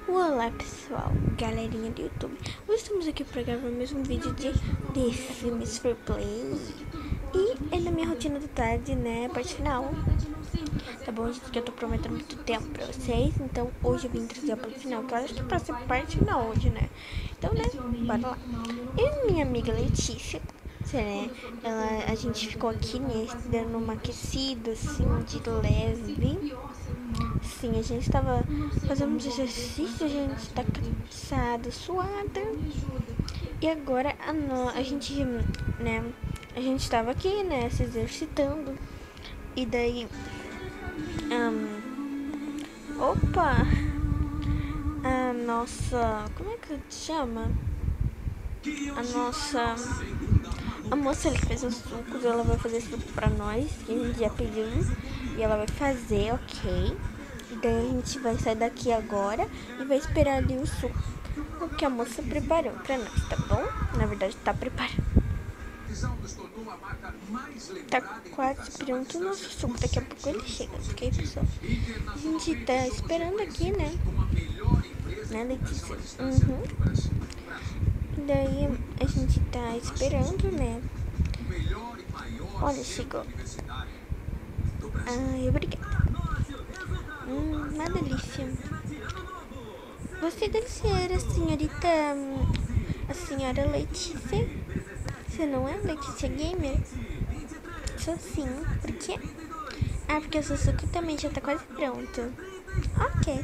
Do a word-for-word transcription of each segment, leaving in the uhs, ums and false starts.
Olá pessoal, galerinha do YouTube. Hoje estamos aqui para gravar mais um vídeo de The Sims for Play. E é na minha rotina da tarde, né, parte final. Tá bom, gente, que eu tô prometendo muito tempo pra vocês. Então hoje eu vim trazer a parte final, que eu acho que é pra ser parte final hoje, né. Então, né, bora lá. Eu e minha amiga Letícia, né, ela, a gente ficou aqui, né, dando uma aquecida, assim, de leve. Sim, a gente tava fazendo uns exercícios, a gente tá cansada, suada. E agora a, no, a gente, né, a gente tava aqui, né, se exercitando. E daí, um, opa, a nossa, como é que chama? A nossa, a moça ali que fez os sucos, ela vai fazer suco pra nós, que a gente já pediu. E ela vai fazer, ok? E daí a gente vai sair daqui agora e vai esperar ali o suco, o que a moça preparou pra nós, tá bom? Na verdade, tá preparando. Tá quase pronto o nosso suco, daqui a pouco ele chega, ok, pessoal? A gente tá esperando aqui, né? Né, Letícia? Uhum. E daí a gente tá esperando, né? Olha, chegou. Ai, obrigada. Hum, uma delícia. Gostei dele ser a senhorita, a senhora Letícia. Você não é Letícia Gamer? Sou sim. Por quê? Ah, porque o Suzuki também já tá quase pronto. Ok.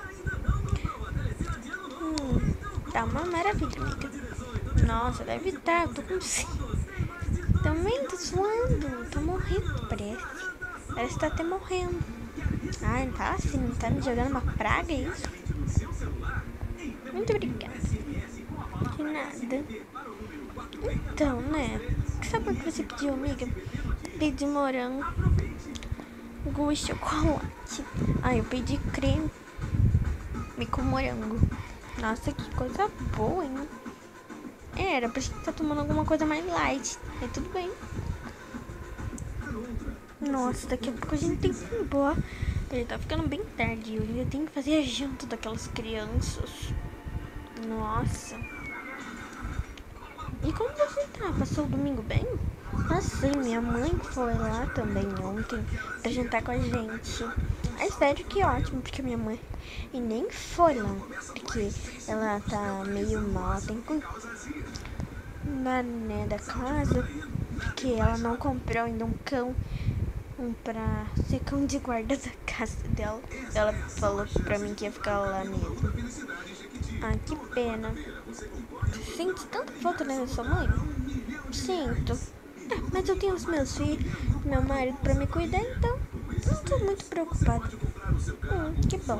Hum, tá uma maravilha, amiga. Nossa, deve estar. Eu tô com também tô suando. Tô morrendo, parece. Parece que tá até morrendo. Ai, tá assim, tá me jogando uma praga, é isso? Muito obrigada. De nada. Então, né? Que sabor que você pediu, amiga? Pedi morango com chocolate. Ah, eu pedi creme com morango. Nossa, que coisa boa, hein? É, era pra gente estar tomando alguma coisa mais light. Mas tudo bem. Nossa, daqui a pouco a gente tem que ir embora. Ele tá ficando bem tarde. Eu ainda tenho que fazer a janta daquelas crianças. Nossa. E como você tá? Passou o domingo bem? Ah, sim, minha mãe foi lá também ontem pra jantar com a gente. É sério que ótimo, porque minha mãe e nem foi lá, porque ela tá meio mal, ela tem que cuidar, né, da casa, porque ela não comprou ainda um cão um pra ser cão de guarda da casa dela. Ela falou pra mim que ia ficar lá mesmo. Ah, que pena. Sente tanta falta, né, da sua mãe? Sinto. É, mas eu tenho os meus filhos, meu marido pra me cuidar, então não tô muito preocupada. Hum, que bom.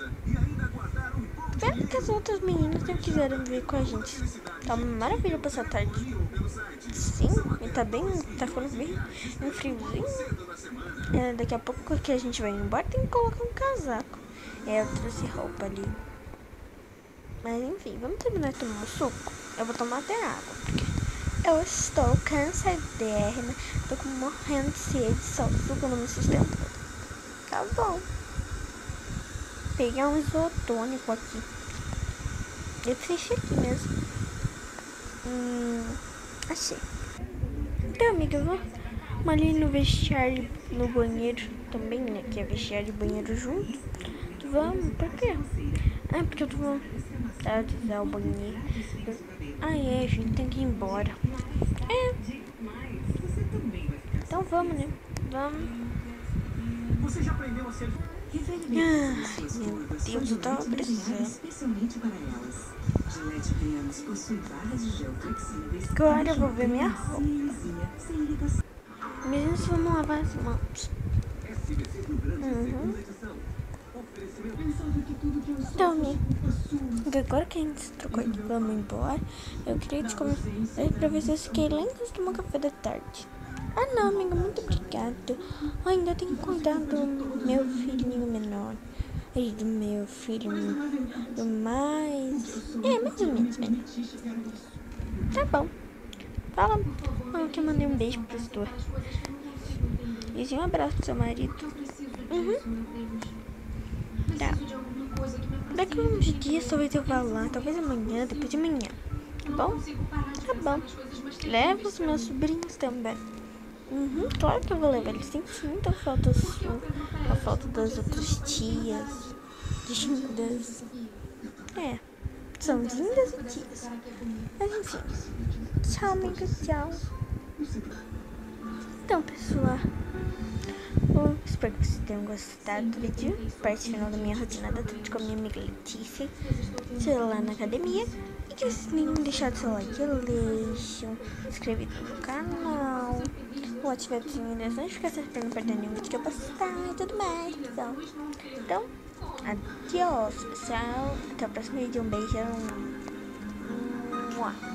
Espero que as outras meninas não quiserem vir com a gente. Tá uma maravilha passar a tarde. Sim, e tá bem, tá ficando bem um friozinho. É, daqui a pouco que a gente vai embora tem que colocar um casaco. É, eu trouxe roupa ali. Mas enfim, vamos terminar de tomar um suco. Eu vou tomar até água, porque eu estou cansadérrima. Tô com morrendo de sede, só o suco não me sustenta. Tá bom. Pegar um isotônico aqui. Eu fechei aqui mesmo. Hum, achei. Então, amiga, eu vou ali no vestiário, no banheiro também, né? Que é vestiário e banheiro junto. Vamos, por quê? Ah, porque eu tô vontade de usar o banheiro. Ah, é, a gente tem que ir embora. É. Então vamos, né? Vamos. Você já aprendeu a ser... Ah, meu Deus, eu tava precisando. Agora eu vou ver minha roupa. Mas vamos lavar as mãos. Uhum. Então, amiga, agora que a gente se trocou e vamos embora, eu queria te convidar pra ver se eu fiquei lá em casa tomar café da tarde. Ah, não, amiga, muito obrigada. Eu ainda tenho que cuidar do meu filhinho menor. E do meu filho do mais... É, mais ou menos, né? Tá bom. Fala. Eu que mandei um beijo pros dois. E um abraço pro seu marido. Uhum. Tá. Daqui uns dias talvez eu vá lá, talvez amanhã, depois de amanhã. Tá bom? Tá bom. Leva os meus sobrinhos também. Uhum, claro que eu vou levar. Eles sentem muita falta sua, a falta das outras tias, lindas. É, são lindas e tias. Mas enfim, tchau, amiga, tchau. Então, pessoal, eu espero que vocês tenham gostado do vídeo. Parte final da minha rotina da tarde com a minha amiga Letícia, sei lá, na academia. E que vocês tenham deixado seu like, deixam, inscrevido no canal, ou ativar as notificações para não perder nenhum vídeo que eu postar e tudo mais, pessoal. Então, adiós, pessoal. Até o próximo vídeo. Um beijão. Mua.